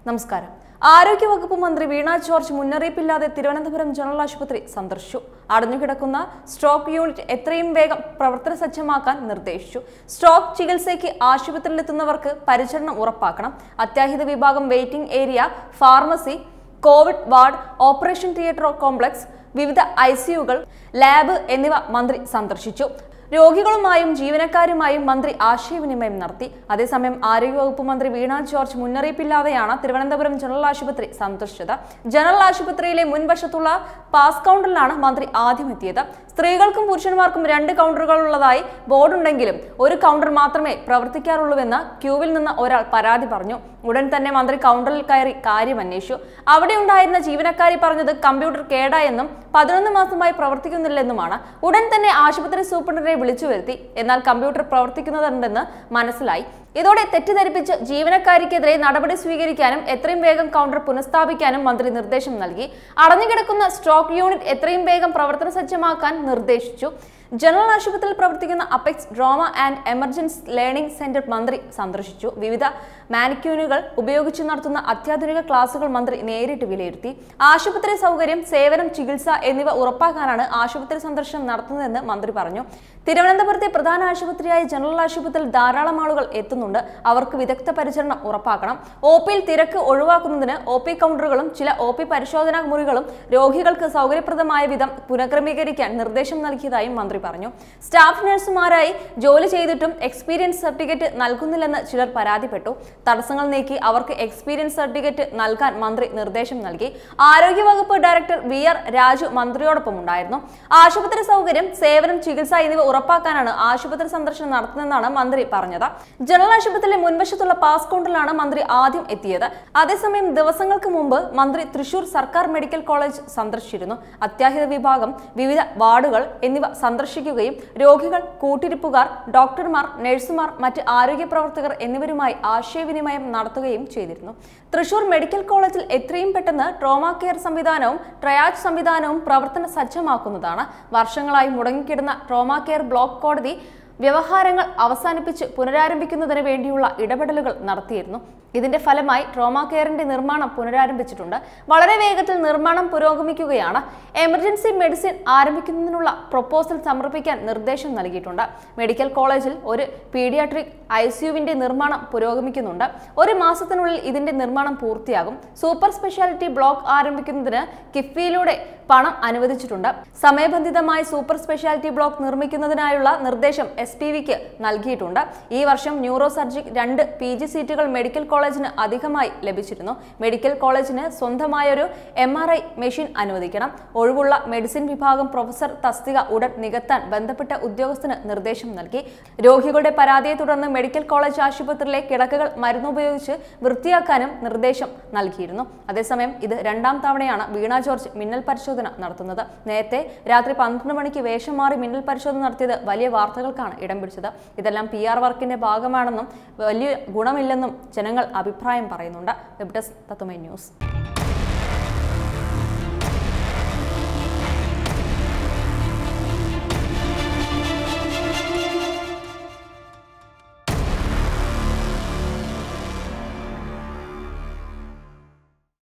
നമസ്കാരം. ആരോഗ്യവകുപ്പ് മന്ത്രി വീണ ജോർജ് മുന്നറിയിപ്പില്ലാതെ തിരുവനന്തപുരം ജനറൽ ആശുപത്രി സന്ദർശിച്ചു. അടഞ്ഞുകിടക്കുന്ന സ്ട്രോക്ക് യൂണിറ്റ് എത്രയും വേഗം പ്രവർത്തന സജ്ജമാക്കാൻ നിർദ്ദേശിച്ചു. സ്ട്രോക്ക് ചികിത്സയ്ക്ക് ആശുപത്രിയിലെത്തുന്നവർക്ക് പരിചരണം ഉറപ്പാക്കണം. അത്യാഹിത വിഭാഗം waiting area, pharmacy, covid ward, operation theatre complex, വിവിധ ICUകൾ, ലാബ് എന്നിവ മന്ത്രി സന്ദർശിച്ചു. രോഗികളുമായും ജീവനക്കാരുമായും മന്ത്രി ആശയവിനിമയം നടത്തി. അതേസമയം ആരോഗ്യവകുപ്പ് മന്ത്രി വീണ ജോർജ് മുന്നറിയിപ്പില്ലാതെയാണ് തിരുവനന്തപുരം ജനറൽ ആശുപത്രി സന്ദർശിച്ചത്. ജനറൽ ആശുപത്രിയിലെ മുൻവശത്തുള്ള പാസ് കൗണ്ടറിലാണ് മന്ത്രി ആദ്യം എത്തിയത്. സ്ത്രീകൾക്കും പുരുഷന്മാർക്കും 2 കൗണ്ടറുകളുള്ളതായി ബോർഡുണ്ടെങ്കിലും ഒരു കൗണ്ടർ മാത്രമേ പ്രവർത്തിക്കാറുള്ളൂവെന്ന് ക്യൂവിൽ നിന്ന് ഒരാൾ പരാതി പറഞ്ഞു. ഉടൻ തന്നെ മന്ത്രി കൗണ്ടറിൽ കയറി കാര്യം അന്വേഷിച്ചു. അവിടെ ഉണ്ടായിരുന്ന ജീവനക്കാരി പറഞ്ഞത് കമ്പ്യൂട്ടർ കേടായെന്നും 11 മാസമായി പ്രവർത്തിക്കുന്നില്ലെന്നുമാണ്. ഉടൻ തന്നെ ആശുപത്രി സൂപ്രണ്ടിനെ വിളിച്ചു വരുത്തി. എന്നാൽ കമ്പ്യൂട്ടർ പ്രവർത്തിക്കുന്നുണ്ടെന്ന് മനസ്സിലായി. ഇതോടെ തെറ്റിദ്ധരിപ്പിച്ച് ജീവനക്കാരിക്കെതിരെ നടപടി സ്വീകരിക്കാനും എത്രയും വേഗം കൗണ്ടർ പുനഃസ്ഥാപിക്കാനും മന്ത്രി നിർദ്ദേശം നൽകി. അടഞ്ഞുകിടക്കുന്ന സ്ട്രോക്ക് യൂണിറ്റ് എത്രയും വേഗം പ്രവർത്തന സജ്ജമാക്കാൻ നിർദ്ദേശിച്ചു. ജനറൽ ആശുപത്രിയിൽ പ്രവർത്തിക്കുന്ന apex trauma and emergency learning centre മന്ത്രി സന്ദർശിച്ചു. വിവിധ മാനിക്യൂനുകൾ ഉപയോഗിച്ച് നടത്തുന്ന അത്യാധുനിക ക്ലാസുകൾ മന്ത്രി നേരിട്ട് വിലയിരുത്തി. ആശുപത്രി സൗകര്യം, സേവനം, ചികിത്സ എന്നിവ ഉറപ്പാക്കാനാണ് ആശുപത്രി സന്ദർശനം നടത്തുന്നതെന്ന് മന്ത്രി പറഞ്ഞു. തിരുവനന്തപുരത്തെ പ്രധാന ആശുപത്രിയായ ജനറൽ ആശുപത്രിയിൽ ധാരാളം ആളുകൾ എത്തുന്നുണ്ട്. അവർക്ക് വിദഗ്ധ പരിചരണം ഉറപ്പാക്കണം. OPയിൽ തിരക്ക് ഒഴിവാക്കുന്നതിന് OP കൗണ്ടറുകളും ചില OP പരിശോധനാ മുറികളും രോഗികൾക്ക് സൗകര്യപ്രദമായ വിധം പുനഃക്രമീകരിക്കാൻ നിർദ്ദേശം നൽകിയതായും മന്ത്രി പറഞ്ഞു. സ്റ്റാഫ് നഴ്സുമാരായി ജോലി ചെയ്തിട്ടും എക്സ്പീരിയൻസ് സർട്ടിഫിക്കറ്റ് നൽകുന്നില്ലെന്ന് ചിലർ പരാതിപ്പെട്ടു. തടസ്സങ്ങൾ നീക്കി അവർക്ക് എക്സ്പീരിയൻസ് സർട്ടിഫിക്കറ്റ് നൽകാൻ മന്ത്രി നിർദ്ദേശം നൽകി. ആരോഗ്യവകുപ്പ് ഡയറക്ടർ VR രാജു മന്ത്രിയോടൊപ്പം ഉണ്ടായിരുന്നു. ആശുപത്രി സൗകര്യം, സേവനം, ചികിത്സ എന്നിവ ഉറപ്പാക്കാനാണ് ആശുപത്രി സന്ദർശനം നടത്തുന്നതെന്നാണ് മന്ത്രി പറഞ്ഞത്. ജനറൽ ആശുപത്രിയിലെ മുൻവശത്തുള്ള പാസ് കൗണ്ടറിലാണ് മന്ത്രി ആദ്യം എത്തിയത്. അതേസമയം ദിവസങ്ങൾക്ക് മുമ്പ് മന്ത്രി തൃശൂർ സർക്കാർ മെഡിക്കൽ കോളേജ് സന്ദർശിച്ചിരുന്നു. അത്യാഹിത വിഭാഗം, വിവിധ വാർഡുകൾ എന്നിവ സന്ദർശിക്കുകയും രോഗികൾ, കൂട്ടിരിപ്പുകാർ, ഡോക്ടർമാർ, നഴ്സുമാർ, മറ്റ് ആരോഗ്യ പ്രവർത്തകർ എന്നിവരുമായി ആശയവിനിമയം നടത്തുകയും ചെയ്തിരുന്നു. തൃശൂർ മെഡിക്കൽ കോളേജിൽ എത്രയും പെട്ടെന്ന് ട്രോമ കെയർ സംവിധാനവും ട്രയാജ് സംവിധാനവും പ്രവർത്തന സജ്ജമാക്കുന്നതാണ്. വർഷങ്ങളായി മുടങ്ങിക്കിടന്ന ട്രോമ കെയർ ബ്ലോക്ക് കോടതി വ്യവഹാരങ്ങൾ അവസാനിപ്പിച്ച് പുനരാരംഭിക്കുന്നതിന് വേണ്ടിയുള്ള ഇടപെടലുകൾ നടത്തിയിരുന്നു. ഇതിന്റെ ഫലമായി ട്രോമ കെയറിന്റെ നിർമ്മാണം പുനരാരംഭിച്ചിട്ടുണ്ട്. വളരെ വേഗത്തിൽ നിർമ്മാണം പുരോഗമിക്കുകയാണ്. എമർജൻസി മെഡിസിൻ ആരംഭിക്കുന്നതിനുള്ള പ്രൊപ്പോസൽ സമർപ്പിക്കാൻ നിർദ്ദേശം നൽകിയിട്ടുണ്ട്. മെഡിക്കൽ കോളേജിൽ ഒരു പീഡിയാട്രിക് ICUവിന്റെ നിർമ്മാണം പുരോഗമിക്കുന്നുണ്ട്. 1 മാസത്തിനുള്ളിൽ ഇതിന്റെ നിർമ്മാണം പൂർത്തിയാകും. സൂപ്പർ സ്പെഷ്യാലിറ്റി ബ്ലോക്ക് ആരംഭിക്കുന്നതിന് കിഫ്ബിയിലൂടെ പണം അനുവദിച്ചിട്ടുണ്ട്. സമയബന്ധിതമായി സൂപ്പർ സ്പെഷ്യാലിറ്റി ബ്ലോക്ക് നിർമ്മിക്കുന്നതിനായുള്ള നിർദ്ദേശം SPVക്ക് നൽകിയിട്ടുണ്ട്. ഈ വർഷം ന്യൂറോ സർജിക് 2 PG സീറ്റുകൾ മെഡിക്കൽ കോളേജിന് അധികമായി ലഭിച്ചിരുന്നു. മെഡിക്കൽ കോളേജിന് സ്വന്തമായൊരു MRI മെഷീൻ അനുവദിക്കണം. ഒഴിവുള്ള മെഡിസിൻ വിഭാഗം പ്രൊഫസർ തസ്തിക ഉടൻ നികത്താൻ ബന്ധപ്പെട്ട ഉദ്യോഗസ്ഥന് നിർദ്ദേശം നൽകി. രോഗികളുടെ പരാതിയെ തുടർന്ന് മെഡിക്കൽ കോളേജ് ആശുപത്രിയിലെ കിടക്കകൾ മരുന്നുപയോഗിച്ച് വൃത്തിയാക്കാനും നിർദ്ദേശം നൽകിയിരുന്നു. അതേസമയം ഇത് 2ാം തവണയാണ് വീണ ജോർജ് മിന്നൽ പരിശോധന നടത്തുന്നത്. നേരത്തെ രാത്രി 12 മണിക്ക് വേഷം മാറി മിന്നൽ പരിശോധന നടത്തിയത് വലിയ വാർത്തകൾക്കാണ് ഇടം പിടിച്ചത്. ഇതെല്ലാം PR വർക്കിന്റെ ഭാഗമാണെന്നും വലിയ ഗുണമില്ലെന്നും ജനങ്ങൾ അഭിപ്രായം പറയുന്നുണ്ട്. വെബ് ഡെസ്ക് തത്തുമൈ ന്യൂസ്.